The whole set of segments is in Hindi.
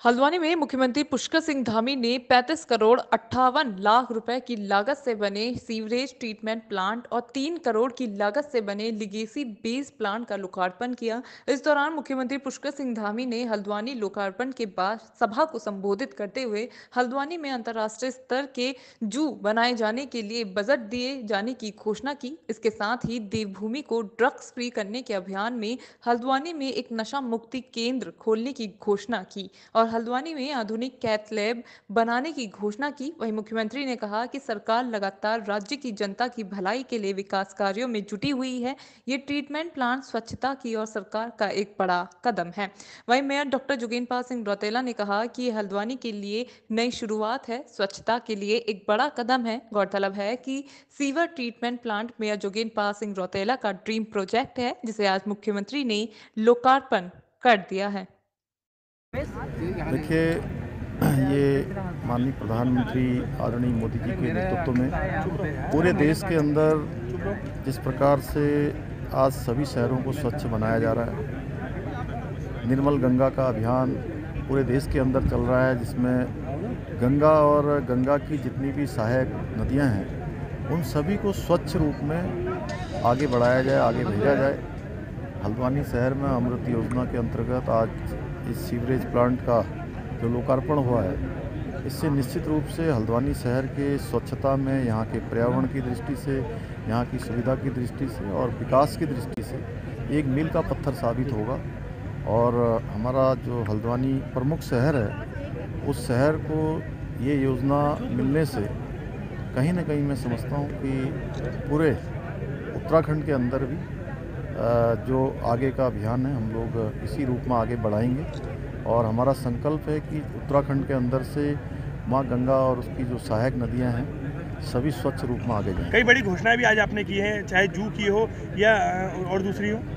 हल्द्वानी में मुख्यमंत्री पुष्कर सिंह धामी ने 35 करोड़ 58 लाख रुपए की लागत से बने सीवरेज ट्रीटमेंट प्लांट और 3 करोड़ की लागत से बने लिगेसी बेस प्लांट का लोकार्पण किया। इस दौरान मुख्यमंत्री पुष्कर सिंह धामी ने हल्द्वानी लोकार्पण के बाद सभा को संबोधित करते हुए हल्द्वानी में अंतर्राष्ट्रीय स्तर के जू बनाए जाने के लिए बजट दिए जाने की घोषणा की। इसके साथ ही देवभूमि को ड्रग्स फ्री करने के अभियान में हल्द्वानी में एक नशा मुक्ति केंद्र खोलने की घोषणा की और हल्द्वानी में आधुनिक कैथ लैब बनाने की घोषणा की। वहीं मुख्यमंत्री ने कहा कि सरकार लगातार राज्य की जनता की भलाई के लिए विकास कार्यों में जुटी हुई है। ये ट्रीटमेंट प्लांट स्वच्छता की और सरकार का एक बड़ा कदम है। वहीं मेयर डॉक्टर जोगेंद्र सिंह रौतेला ने कहा कि ये हल्द्वानी के लिए नई शुरुआत है, स्वच्छता के लिए एक बड़ा कदम है। गौरतलब है कि sewer treatment plant mayor Jogendra Singh Rautela का ड्रीम प्रोजेक्ट है, जिसे आज मुख्यमंत्री ने लोकार्पण कर दिया है। देखिए, ये माननीय प्रधानमंत्री आदरणीय मोदी जी के नेतृत्व में पूरे देश के अंदर जिस प्रकार से आज सभी शहरों को स्वच्छ बनाया जा रहा है, निर्मल गंगा का अभियान पूरे देश के अंदर चल रहा है, जिसमें गंगा और गंगा की जितनी भी सहायक नदियां हैं उन सभी को स्वच्छ रूप में आगे बढ़ाया जाए, आगे भेजा जाए। हल्द्वानी शहर में अमृत योजना के अंतर्गत आज इस सीवरेज प्लांट का जो लोकार्पण हुआ है, इससे निश्चित रूप से हल्द्वानी शहर के स्वच्छता में, यहाँ के पर्यावरण की दृष्टि से, यहाँ की सुविधा की दृष्टि से और विकास की दृष्टि से एक मील का पत्थर साबित होगा। और हमारा जो हल्द्वानी प्रमुख शहर है, उस शहर को ये योजना मिलने से कहीं ना कहीं मैं समझता हूँ कि पूरे उत्तराखंड के अंदर भी जो आगे का अभियान है हम लोग इसी रूप में आगे बढ़ाएंगे। और हमारा संकल्प है कि उत्तराखंड के अंदर से माँ गंगा और उसकी जो सहायक नदियां हैं सभी स्वच्छ रूप में आगे जाएं। कई बड़ी घोषणाएं भी आज आपने की हैं, चाहे जू की हो या और दूसरी हो।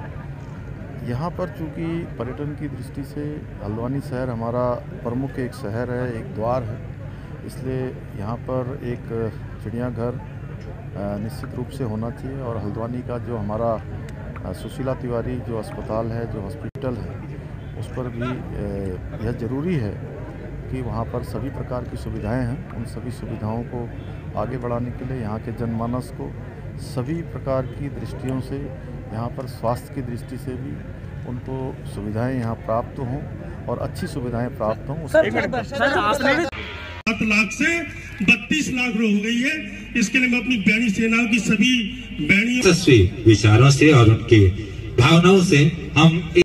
यहाँ पर चूँकि पर्यटन की दृष्टि से हल्द्वानी शहर हमारा प्रमुख एक शहर है, एक द्वार है, इसलिए यहाँ पर एक चिड़ियाघर निश्चित रूप से होना चाहिए। और हल्द्वानी का जो हमारा सुशीला तिवारी जो अस्पताल है, जो हॉस्पिटल है, उस पर भी यह ज़रूरी है कि वहाँ पर सभी प्रकार की सुविधाएं हैं। उन सभी सुविधाओं को आगे बढ़ाने के लिए यहाँ के जनमानस को सभी प्रकार की दृष्टियों से, यहाँ पर स्वास्थ्य की दृष्टि से भी उनको सुविधाएं यहाँ प्राप्त हों और अच्छी सुविधाएं प्राप्त हों। 7 लाख से 32 लाख हो गई है। इसके लिए मैं अपनी बैणी सेनाओं की सभी बैणी विचारों से और उनके भावनाओं से हम